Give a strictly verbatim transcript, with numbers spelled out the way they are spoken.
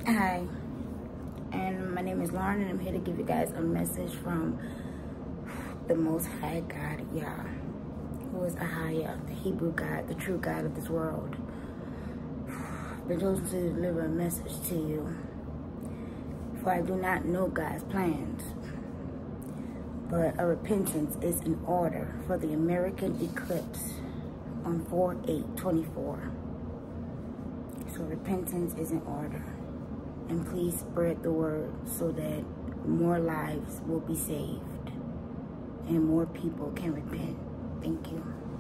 Hi, and my name is Lauren, and I'm here to give you guys a message from the Most High God, Yah, who is Ahaya, the Hebrew God, the true God of this world. I've been chosen to deliver a message to you, for I do not know God's plans, but a repentance is in order for the American eclipse on four eight twenty-four. So repentance is in order. And please spread the word so that more lives will be saved and more people can repent. Thank you.